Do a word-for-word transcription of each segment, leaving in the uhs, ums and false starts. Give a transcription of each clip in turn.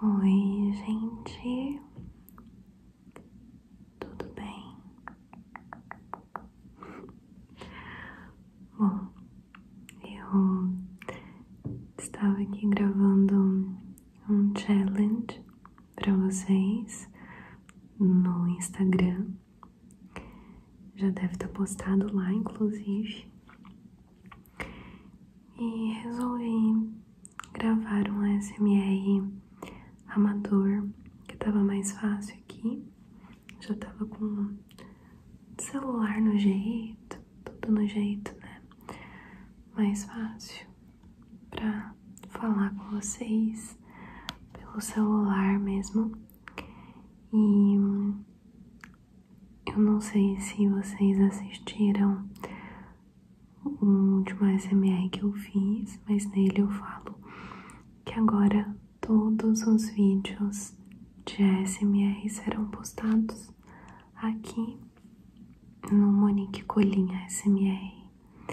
Oi, gente, tudo bem? Bom, eu estava aqui gravando um challenge para vocês no Instagram. Já deve estar postado lá, inclusive. E resolvi gravar um A S M R amador, que tava mais fácil aqui. Já tava com o celular no jeito, tudo no jeito, né? Mais fácil pra falar com vocês pelo celular mesmo. E eu não sei se vocês assistiram o último A S M R que eu fiz, mas nele eu falo que agora todos os vídeos de A S M R serão postados aqui no Monique Colinha A S M R.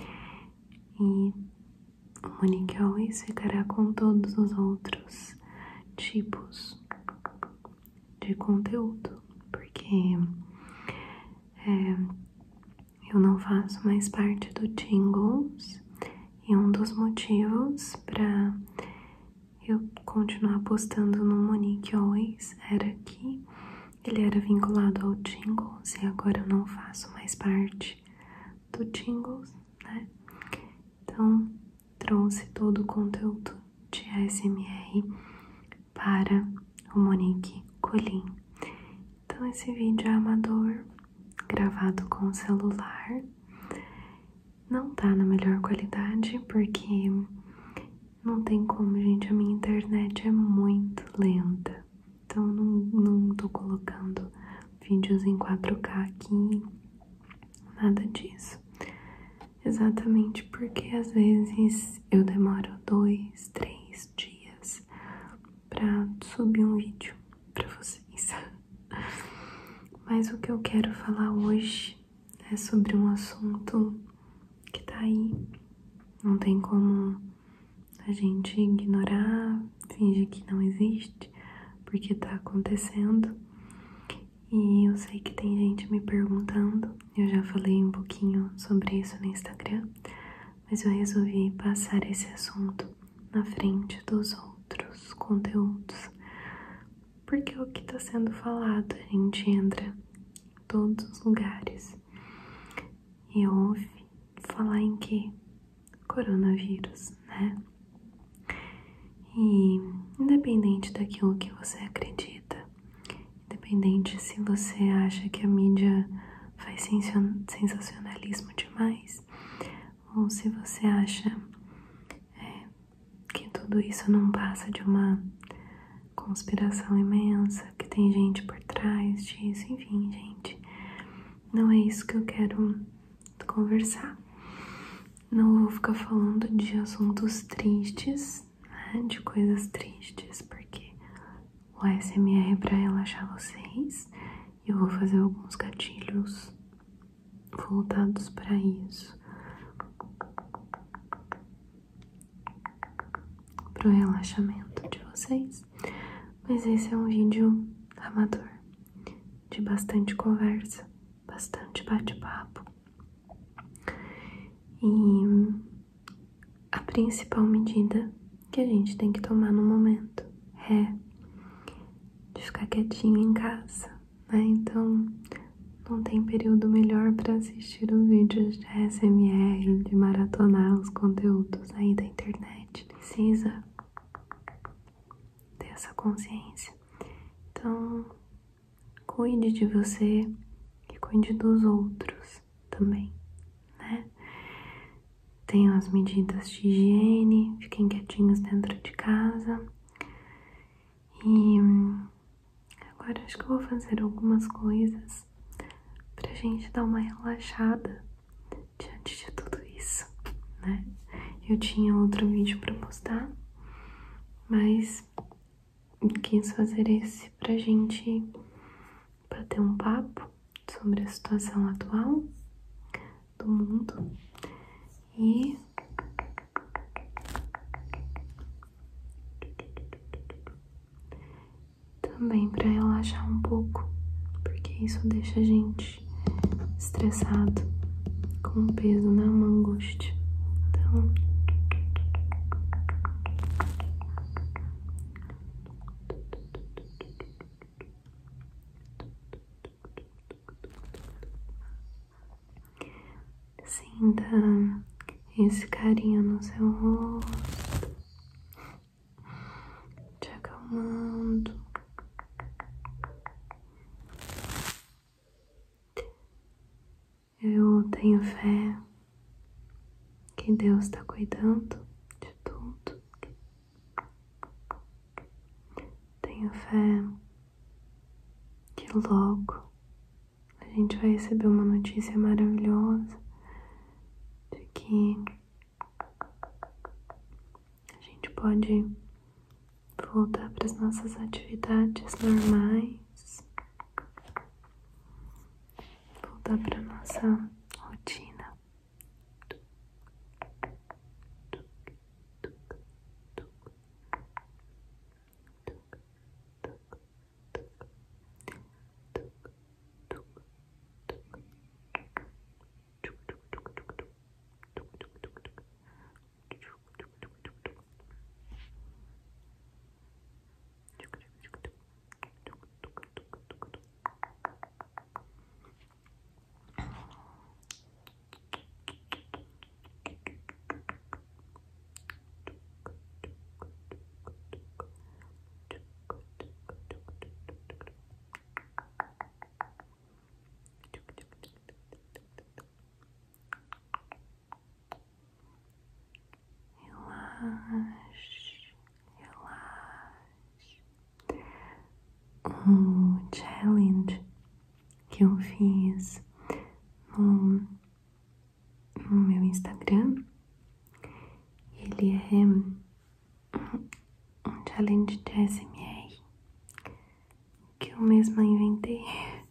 E o Monique Always ficará com todos os outros tipos de conteúdo, porque é, eu não faço mais parte do Tingles, e um dos motivos para eu continuar postando no Monique Always era que ele era vinculado ao Tingles e agora eu não faço mais parte do Tingles, né? Então trouxe todo o conteúdo de A S M R para o Monique Colin. Então esse vídeo é amador, gravado com o celular. Não tá na melhor qualidade porque não tem como, gente, a minha internet é muito lenta. Então eu não, não tô colocando vídeos em quatro K aqui, nada disso. Exatamente porque às vezes eu demoro dois, três dias pra subir um vídeo pra vocês. Mas o que eu quero falar hoje é sobre um assunto que tá aí. Não tem como a gente ignorar, fingir que não existe, porque tá acontecendo. E eu sei que tem gente me perguntando, eu já falei um pouquinho sobre isso no Instagram, mas eu resolvi passar esse assunto na frente dos outros conteúdos, porque o que tá sendo falado, a gente entra em todos os lugares e ouve falar em que? Coronavírus, né? E independente daquilo que você acredita, independente se você acha que a mídia faz sensacionalismo demais, ou se você acha é, que tudo isso não passa de uma conspiração imensa, que tem gente por trás disso, enfim, gente, não é isso que eu quero conversar. Não vou ficar falando de assuntos tristes, né, de coisas tristes, porque o A S M R é pra relaxar vocês e eu vou fazer alguns gatilhos voltados para isso, pro relaxamento de vocês. Mas esse é um vídeo amador, de bastante conversa, bastante bate-papo. E a principal medida que a gente tem que tomar no momento é de ficar quietinho em casa, né? Então não tem período melhor para assistir os vídeos de A S M R, de maratonar os conteúdos aí da internet. Precisa ter essa consciência. Então, cuide de você e cuide dos outros também, né? Tenham as medidas de higiene, fiquem quietinhos dentro de casa. E agora acho que eu vou fazer algumas coisas pra gente dar uma relaxada diante de tudo isso, né? Eu tinha outro vídeo pra postar, mas quis fazer esse pra gente bater um papo sobre a situação atual do mundo e também para relaxar um pouco, porque isso deixa a gente estressado, com peso na mão, angústia. Então, sinta esse carinho no seu rosto, te acalmando. Eu tenho fé que Deus está cuidando de tudo. Tenho fé que logo a gente vai receber uma notícia maravilhosa de que a gente pode voltar para as nossas atividades normais, voltar para a nossa rotina. Relaxe, relaxe. O challenge que eu fiz no, no meu Instagram, ele é um challenge de A S M R que eu mesma inventei.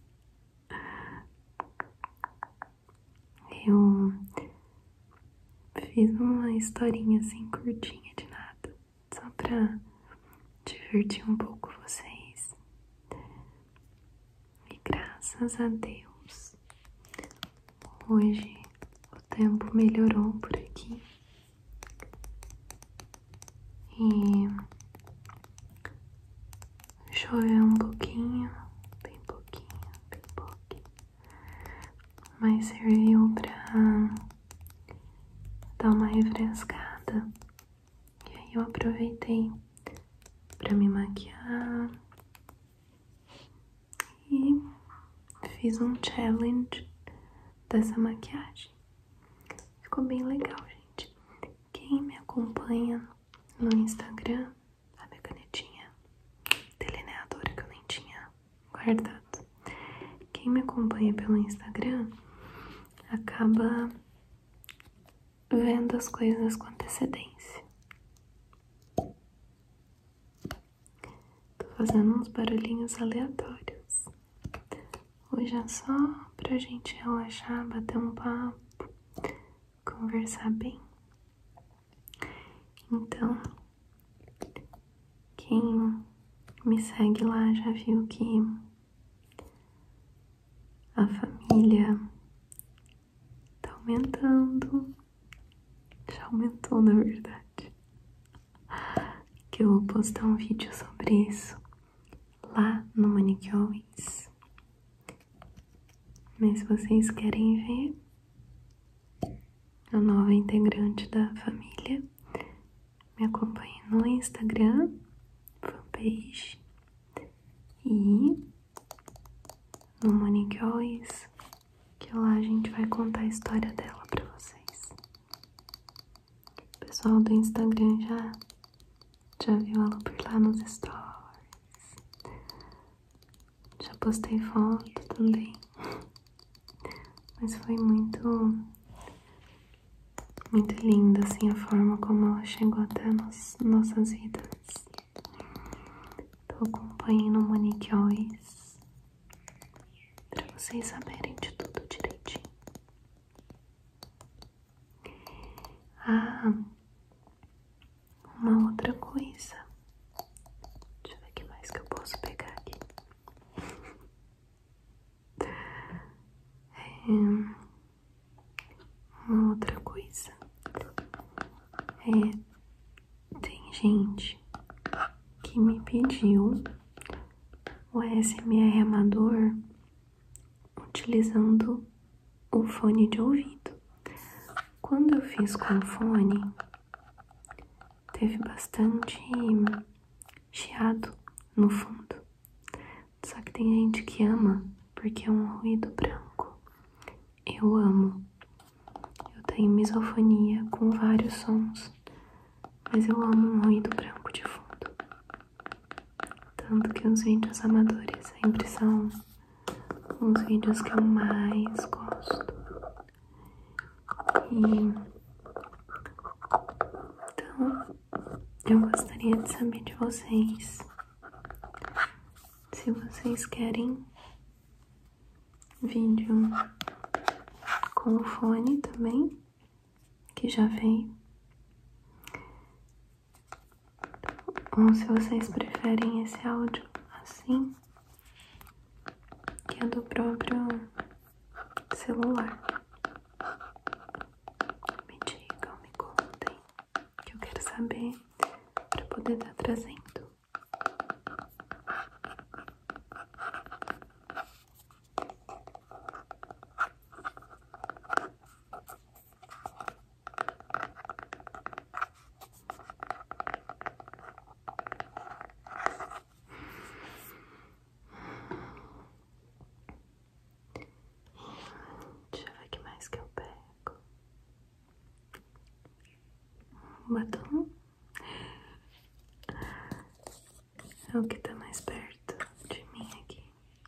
Eu fiz uma historinha assim curtinha de nada, só pra divertir um pouco vocês. E graças a Deus, hoje o tempo melhorou por aqui. E choveu um pouquinho, bem pouquinho, bem pouquinho. Mas serviu pra dar uma refrescada. E aí eu aproveitei pra me maquiar e fiz um challenge dessa maquiagem. Ficou bem legal, gente. Quem me acompanha no Instagram, a minha canetinha delineadora que eu nem tinha guardado. Quem me acompanha pelo Instagram acaba vendo as coisas com antecedência. Tô fazendo uns barulhinhos aleatórios. Hoje é só pra gente relaxar, bater um papo, conversar bem. Então, quem me segue lá já viu que a família tá aumentando. Já aumentou, na verdade. Que eu vou postar um vídeo sobre isso lá no Monique Always. Mas se vocês querem ver a nova integrante da família, me acompanhe no Instagram, fanpage, e no Monique Always, que lá a gente vai contar a história dela pra vocês. O pessoal do Instagram já, já viu ela por lá nos stories. Já postei foto também. Mas foi muito, muito linda, assim, a forma como ela chegou até nos, nossas vidas. Então acompanhem no Monique Always pra vocês saberem de tudo direitinho. Ah, uma outra coisa. Deixa eu ver o que mais que eu posso pegar aqui. uma outra coisa é, tem gente que me pediu o A S M R amador utilizando o fone de ouvido. Quando eu fiz com fone, teve bastante chiado no fundo. Só que tem gente que ama porque é um ruído branco. Eu amo. Eu tenho misofonia com vários sons, mas eu amo um ruído branco de fundo. Tanto que os vídeos amadores sempre são os vídeos que eu mais gosto. E então eu gostaria de saber de vocês se vocês querem vídeo com o fone também, que já veio, ou se vocês preferem esse áudio assim, que é do próprio celular. Me digam, me contem, que eu quero saber para poder estar trazendo. Deixa eu ver o que mais que eu pego. Um batom. É o que tá mais perto de mim aqui.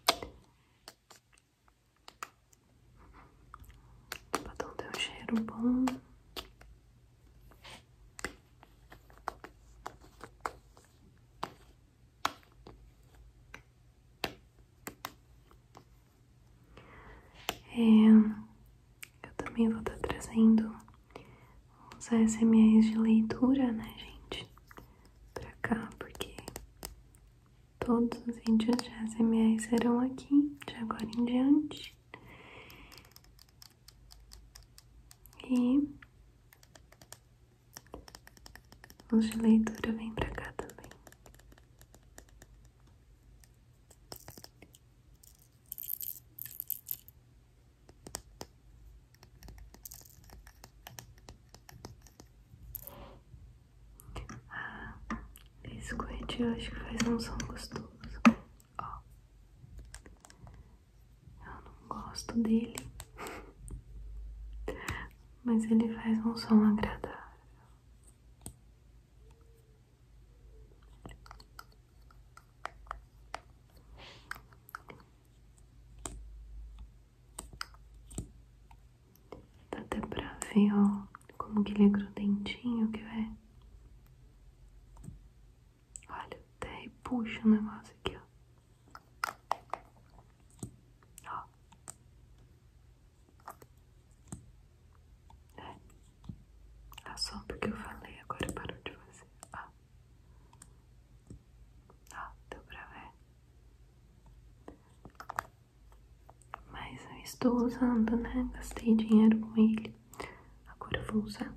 O batom tem um cheiro bom. É, eu também vou estar trazendo os A S M Rs de leitura, né, gente? Pra cá, porque todos os vídeos de A S M R serão aqui, de agora em diante. E os de leitura vêm pra cá também. Ah, esse coete eu acho que faz um som gostoso. Ó, eu não gosto dele, mas ele faz um som agradável. Dá até pra ver, ó, como que ele é grudentinho, que é. Olha, até puxa o negócio aqui, ó. Ó. É. Ah, só porque eu falei, agora parou de fazer. Ó. Ó, deu pra ver. Mas eu estou usando, né? Gastei dinheiro com ele. Agora eu vou usar.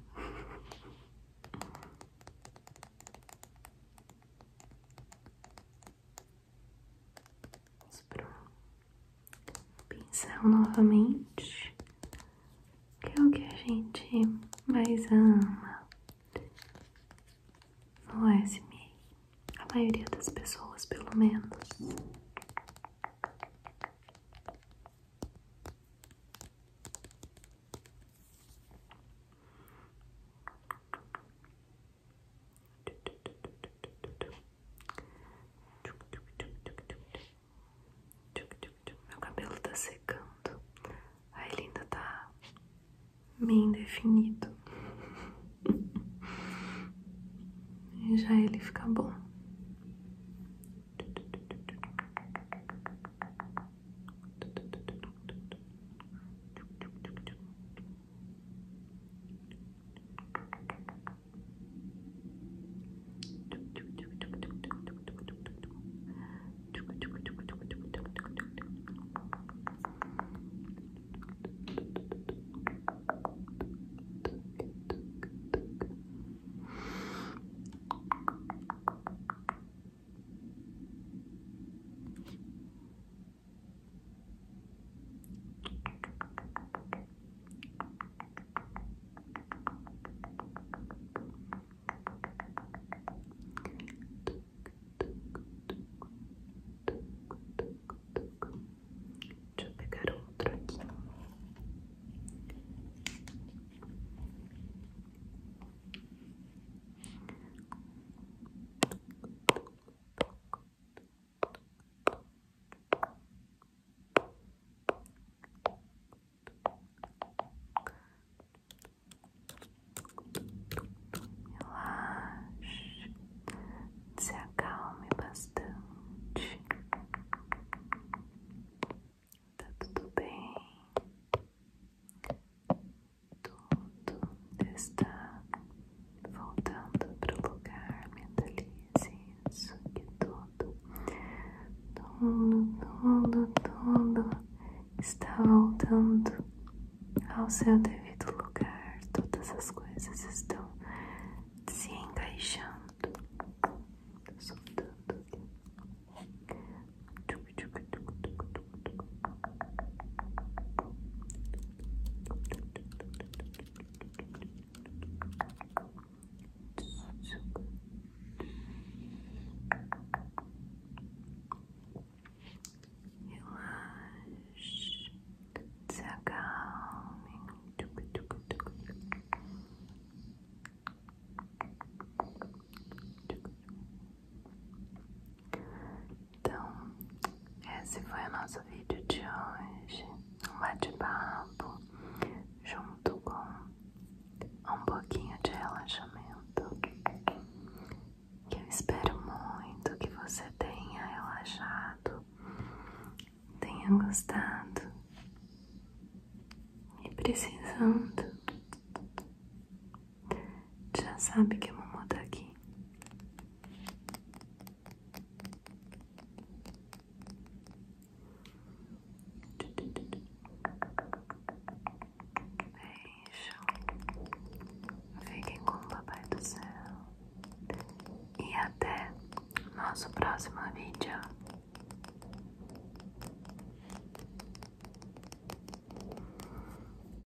Vamos pro pincel novamente. Que é o que a gente mais ama no A S M R. A maioria das pessoas, pelo menos. Meu cabelo tá secando. Aí ele ainda tá bem definido. E já ele fica bom. tudo, tudo, tudo está voltando ao seu devido lugar. Todas as coisas estão se encaixando. Tô soltando aqui. Relaxe, se acalme. Então, esse foi o nosso vídeo de hoje. Um bate-papo junto com um pouquinho de relaxamento. Que eu espero muito que você tenha relaxado, tenha gostado e precisando. Já sabe que a mamãe tá aqui. Beijo. Fiquem com o Papai do Céu. E até nosso próximo vídeo.